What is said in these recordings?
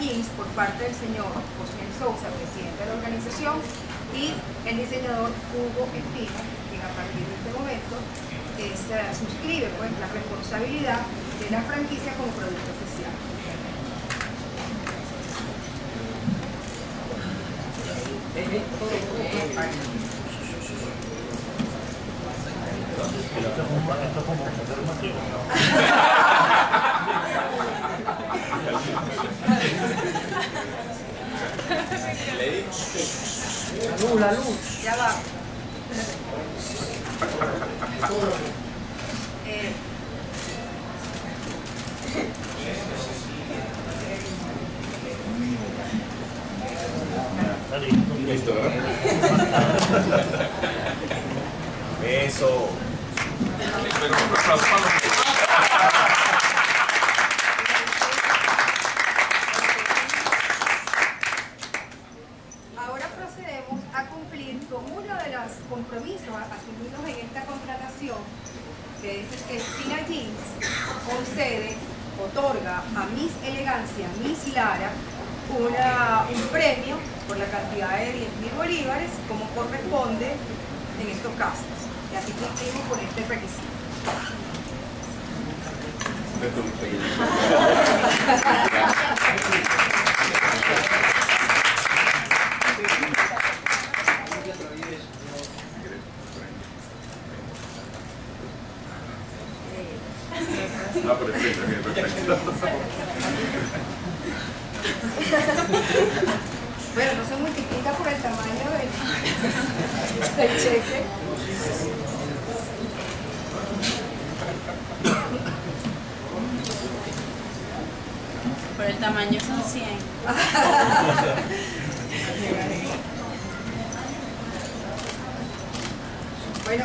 Jeans por parte del señor José Sousa, presidente de la organización, y el diseñador Hugo Espina, quien a partir de este momento suscribe pues la responsabilidad de la franquicia como producto oficial. La luz. Ya va. Listo, ¿verdad? Eso. Ahora procedemos a cumplir con uno de los compromisos asumidos en esta contratación, que es que Espina Jeans concede, otorga a Miss Elegancia, Miss Lara, un premio por la cantidad de 10.000 bolívares, como corresponde en estos casos. Y así cumplimos con este requisito. Ah, perfecto, perfecto. Bueno, no se multiplica por el tamaño del cheque. Por el tamaño son 100. Bueno,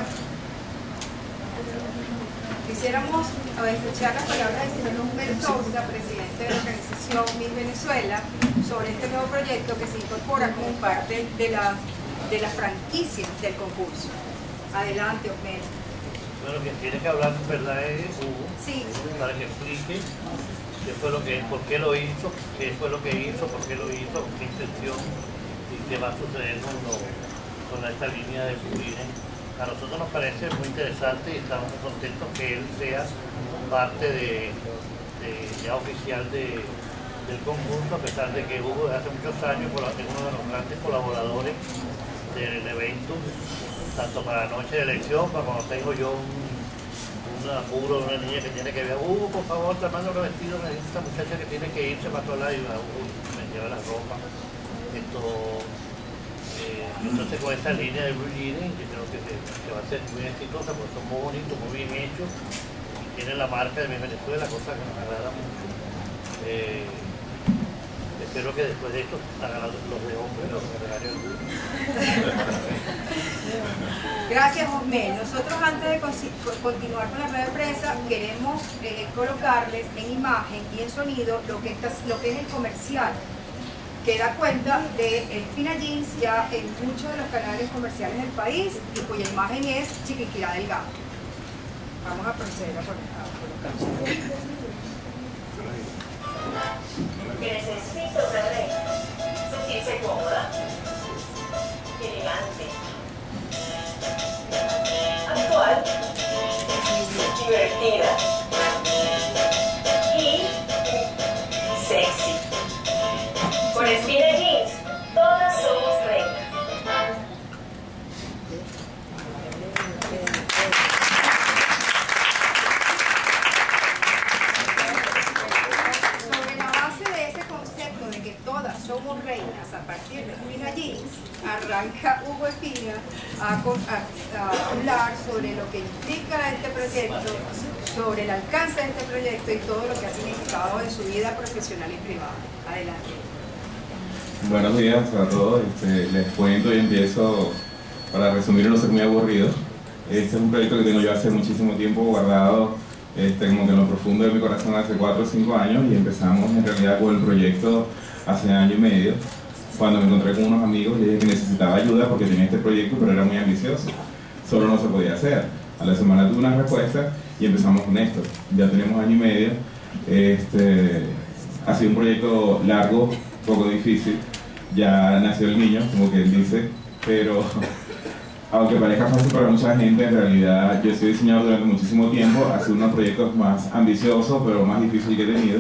quisiéramos escuchar las palabras del señor Humberto Sousa, presidente de la organización Miss Venezuela, sobre este nuevo proyecto que se incorpora como parte de la franquicia del concurso. Adelante, Osmer. Bueno, quien tiene que hablar en verdad es Hugo, Sí. para que explique qué fue lo que, por qué lo hizo, qué fue lo que hizo, por qué lo hizo, con qué intención y qué va a suceder con esta línea de Purines. A nosotros nos parece muy interesante y estamos muy contentos que él sea parte ya oficial del concurso, a pesar de que Hugo desde hace muchos años es uno de los grandes colaboradores del evento, tanto para la noche de elección, para cuando tengo yo un apuro de una niña que tiene que ver, Hugo, por favor, te mando los vestidos, me dice esta muchacha que tiene que irse para toda la y me lleva la ropa. Entonces con esta línea de Blue Jeans, yo creo que va a ser muy exitosa porque son muy bonitos, muy bien hechos y tienen la marca de Miss Venezuela, cosa que nos agrada mucho. Espero que después de esto hagan los de hombres, los secretarios del grupo. Gracias, Osmer. Nosotros antes de continuar con la rueda de prensa queremos colocarles en imagen y en sonido lo que es el comercial, que da cuenta de Espina Jeans ya en muchos de los canales comerciales del país y cuya imagen es Chiquinquirá del Gato. Vamos a proceder a colocar. Necesito ser reina, sentirse cómoda, elegante, actual, divertida y sexy. Con Espina Jeans, todas somos reinas. Sobre la base de ese concepto de que todas somos reinas a partir de Espina Jeans, arranca Hugo Espina a hablar sobre lo que implica este proyecto, sobre el alcance de este proyecto y todo lo que ha significado en su vida profesional y privada. Adelante. Buenos días a todos, les cuento y empiezo, para resumir y no ser muy aburrido. Este es un proyecto que tengo yo hace muchísimo tiempo guardado, como que en lo profundo de mi corazón hace 4 o 5 años, y empezamos en realidad con el proyecto hace 1 año y medio, cuando me encontré con unos amigos y dije que necesitaba ayuda porque tenía este proyecto pero era muy ambicioso, solo no se podía hacer. A la semana tuve una respuesta y empezamos con esto. Ya tenemos 1 año y medio. Ha sido un proyecto largo, poco difícil. Ya nació el niño, como que él dice, pero aunque parezca fácil para mucha gente, en realidad yo he sido diseñador durante muchísimo tiempo. Ha sido uno de los proyectos más ambiciosos, pero más difícil que he tenido.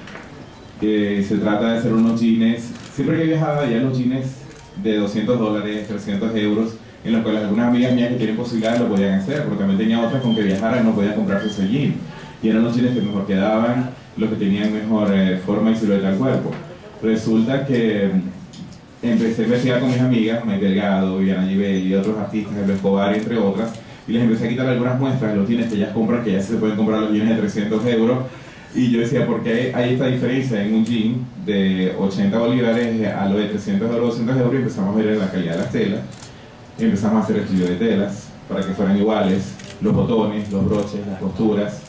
Se trata de hacer unos jeans. Siempre que he viajado allá, los jeans de $200, 300 euros, en los cuales algunas amigas mías que tienen posibilidades lo podían hacer, pero también tenía otras con que viajaran no podían comprarse ese jean. Y eran los jeans que mejor quedaban, los que tenían mejor forma y silueta al cuerpo. Resulta que empecé a investigar con mis amigas, Mike Delgado, Viviana Givelli y otros artistas, Elba Escobar, entre otras, y les empecé a quitar algunas muestras de los jeans que ellas compran, que ya se pueden comprar los jeans de 300 euros. Y yo decía, ¿por qué hay esta diferencia en un jean de 80 bolívares a lo de 300 euros, 200 euros? Y empezamos a ver la calidad de las telas, empezamos a hacer estudio de telas para que fueran iguales, los botones, los broches, las costuras.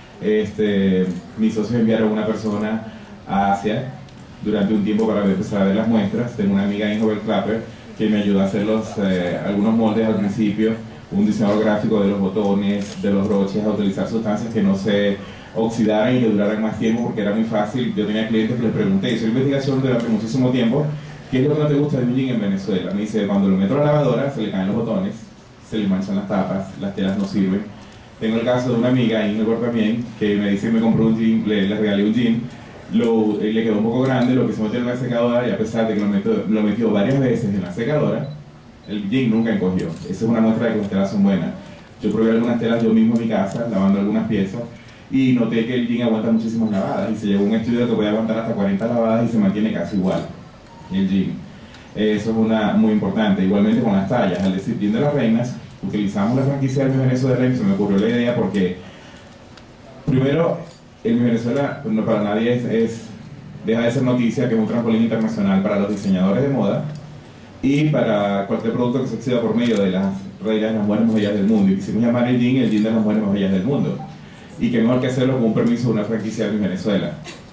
Mis socios enviaron a una persona a Asia durante un tiempo para empezar a ver las muestras. Tengo una amiga en Hobel Clapper que me ayudó a hacer algunos moldes al principio, un diseñador gráfico de los botones, de los broches, a utilizar sustancias que no se oxidaran y que duraran más tiempo, porque era muy fácil. Yo tenía clientes que les pregunté, hice investigación durante muchísimo tiempo, ¿qué es lo que no te gusta de un jean en Venezuela? Me dice, cuando lo meto a la lavadora se le caen los botones, se le manchan las tapas, las telas no sirven. Tengo el caso de una amiga, Ingrid también, que me dice que me compró un jean, le regalé un jean, le quedó un poco grande, lo que se metió en la secadora, y a pesar de que lo metió varias veces en la secadora, el jean nunca encogió. Esa es una muestra de que las telas son buenas. Yo probé algunas telas yo mismo en mi casa, lavando algunas piezas, y noté que el jean aguanta muchísimas lavadas, y se llegó a un estudio que puede aguantar hasta 40 lavadas y se mantiene casi igual, el jean. Eso es muy importante. Igualmente con las tallas, al decir jean de las reinas, utilizamos la franquicia del Miss Venezuela, y se me ocurrió la idea porque, primero, el Miss Venezuela no para nadie deja de ser noticia, que es un trampolín internacional para los diseñadores de moda y para cualquier producto que se exhiba por medio de las reinas de las mujeres más bellas del mundo. Y quisimos llamar el jean de las mujeres más bellas del mundo. Y qué mejor que hacerlo con un permiso de una franquicia de Miss Venezuela.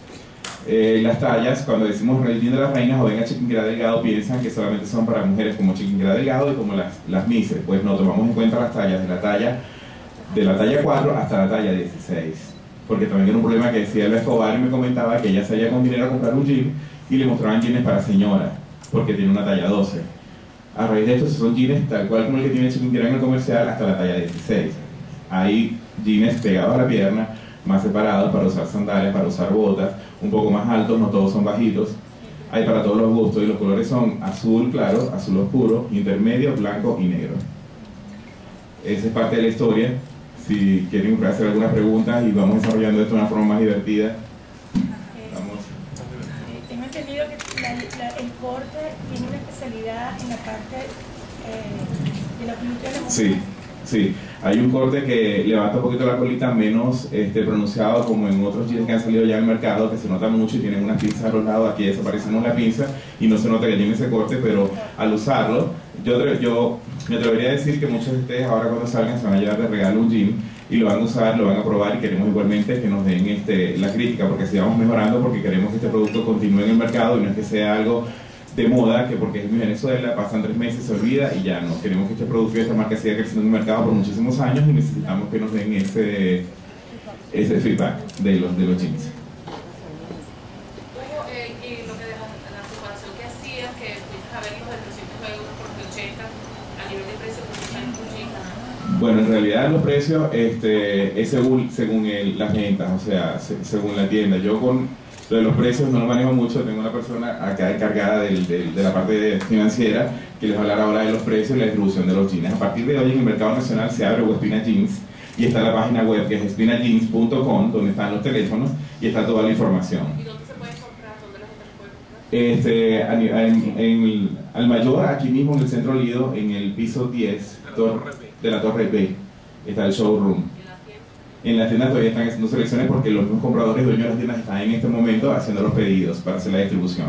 Las tallas, cuando decimos el jean de las reinas o venga Chiquinquirá Delgado, piensan que solamente son para mujeres como Chiquinquirá Delgado y como las Misses. Pues no, tomamos en cuenta las tallas de la talla 4 hasta la talla 16. Porque también era un problema que decía Elba Escobar, y me comentaba que ella salía con dinero a comprar un jean y le mostraban jeans para señora, porque tiene una talla 12. A raíz de esto, son jeans tal cual como el que tiene Chiquinquirá en el comercial hasta la talla 16. Hay jeans pegados a la pierna, más separados para usar sandalias, para usar botas, un poco más altos, no todos son bajitos. Hay para todos los gustos y los colores son azul claro, azul oscuro, intermedio, blanco y negro. Esa es parte de la historia. Si quieren hacer alguna pregunta y vamos desarrollando esto de una forma más divertida. Tengo entendido que el corte tiene una especialidad en la parte de la glútea de la mujer. Sí. Sí, hay un corte que levanta un poquito la colita, menos pronunciado como en otros jeans que han salido ya en el mercado, que se nota mucho y tienen unas pinzas a los lados. Aquí desaparecemos la pinza y no se nota que tiene ese corte, pero al usarlo, yo me atrevería a decir que muchos de ustedes ahora cuando salgan se van a llevar de regalo un jean y lo van a usar, lo van a probar, y queremos igualmente que nos den la crítica, porque sigamos mejorando, porque queremos que este producto continúe en el mercado y no es que sea algo de moda, que porque es en Venezuela, pasan 3 meses, se olvida y ya no. Queremos que este producto y esta marca siga creciendo en el mercado por muchísimos años y necesitamos que nos den ese feedback de los jeans. Y lo que la comparación que hacías, que fuiste a ver los de 300 euros por 80, a nivel de precio, ¿por qué un jean? Bueno, en realidad los precios es según las ventas, o sea, según la tienda. Yo con lo de los precios no lo manejo mucho, tengo una persona acá encargada de la parte financiera que les va a hablar ahora de los precios y la distribución de los jeans. A partir de hoy en el mercado nacional se abre Wespina Jeans y está la página web que es espinajeans.com, donde están los teléfonos y está toda la información. ¿Y dónde se puede comprar? ¿Dónde la gente puede comprar? Al mayor, aquí mismo en el Centro Lido, en el piso 10 de la Torre B, está el showroom. En las tiendas todavía están haciendo selecciones porque los mismos compradores y dueños de las tiendas están en este momento haciendo los pedidos para hacer la distribución.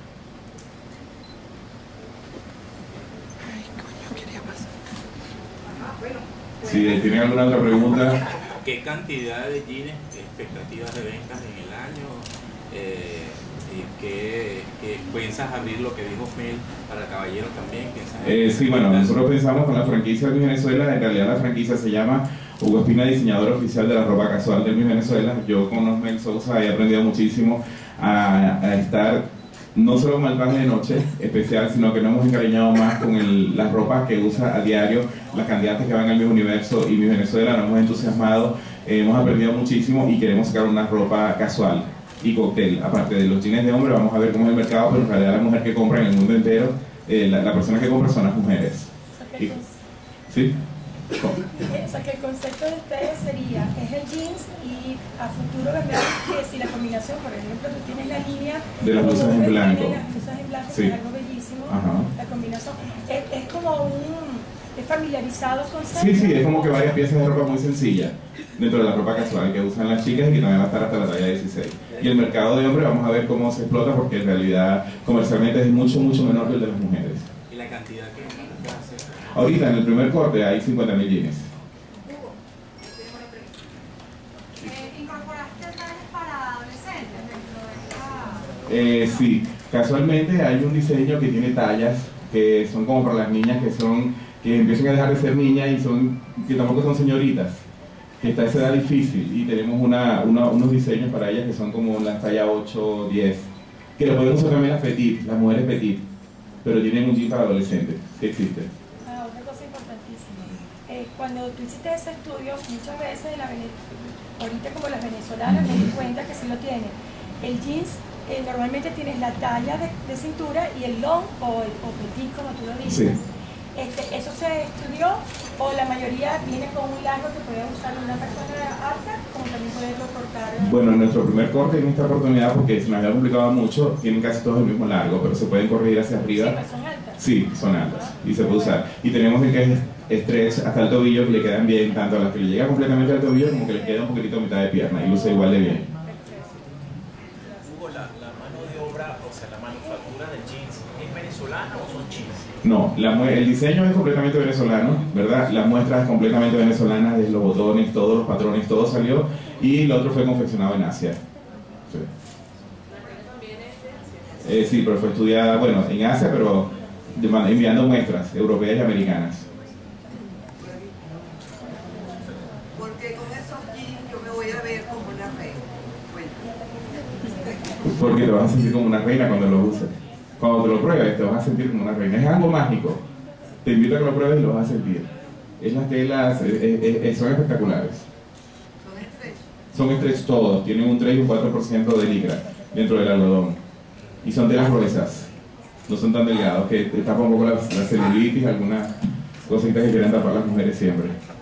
Si tienen alguna otra pregunta. ¿Qué cantidad de jeans, expectativas de ventas en el año? ¿Qué piensas abrir lo que dijo Mel para caballero también? Sí, bueno, nosotros pensamos con la franquicia de Miss Venezuela. En realidad la franquicia se llama Hugo Espina, diseñador oficial de la ropa casual de Miss Venezuela. Yo con Osmel Sousa he aprendido muchísimo a estar no solo con el traje de noche especial, sino que nos hemos encariñado más con las ropas que usa a diario las candidatas que van al Miss Universo y Miss Venezuela. Nos hemos entusiasmado, hemos aprendido muchísimo y queremos sacar una ropa casual y cóctel. Aparte de los jeans de hombre, vamos a ver cómo es el mercado, pero en realidad la mujer que compra en el mundo entero, la persona que compra son las mujeres. ¿Sí? O sea que el concepto de ustedes sería, es el jeans y a futuro vendrá que si la combinación, por ejemplo, tú tienes la línea de las blusas en blanco. Las blusas en blanco, Sí. que es algo bellísimo. Ajá. La combinación es como es familiarizado el concepto. Sí, es como que varias piezas de ropa muy sencilla dentro de la ropa casual que usan las chicas y que también va a estar hasta la talla 16. Y el mercado de hombre vamos a ver cómo se explota porque en realidad comercialmente es mucho menor que el de las mujeres. ¿Y la cantidad que hace? Ahorita en el primer corte hay 50.000 jeans. ¿Incorporaste trajes para adolescentes dentro de esta? Sí, casualmente hay un diseño que tiene tallas que son como para las niñas que empiezan a dejar de ser niñas y que tampoco son señoritas, que está a esa edad difícil, y tenemos unos diseños para ellas que son como las tallas 8, 10, que lo pueden usar también las mujeres petit, pero tienen un jean para adolescentes, que existe. Otra cosa importantísima, cuando tú hiciste ese estudio, muchas veces ahorita como las venezolanas me di cuenta que sí lo tienen. El jeans normalmente tienes la talla de cintura y el long o petit, como tú lo dices. Sí. ¿Eso se estudió o la mayoría viene con un largo que puede usar una persona alta, como también puede cortar? Bueno, en nuestro primer corte en esta oportunidad, porque se nos había complicado mucho, tienen casi todos el mismo largo, pero se pueden corregir hacia arriba. Sí, pues son altas. Sí, son altas y se puede usar. Y tenemos el que es stretch hasta el tobillo, que le quedan bien, tanto a las que le llega completamente al tobillo como que les queda un poquitito a mitad de pierna y luce igual de bien. Hugo, la mano de obra, o sea, la manufactura del jeans, ¿es venezolana o son chinas? No, el diseño es completamente venezolano, ¿verdad? La muestra es completamente venezolana, desde los botones, todos los patrones, todo salió, y el otro fue confeccionado en Asia. Sí. Sí, pero fue estudiada, bueno, en Asia, pero enviando muestras europeas y americanas. Porque con esos jeans yo me voy a ver como una reina. Bueno. Porque te vas a sentir como una reina cuando lo uses. Cuando te lo pruebes, te vas a sentir como una reina. Es algo mágico. Te invito a que lo pruebes y lo vas a sentir. Las telas son espectaculares. ¿Son stretch? Son stretch todos. Tienen un 3 y un 4% de licra dentro del algodón. Y son telas gruesas. No son tan delgados, que tapan un poco la celulitis, algunas cositas que quieren tapar las mujeres siempre.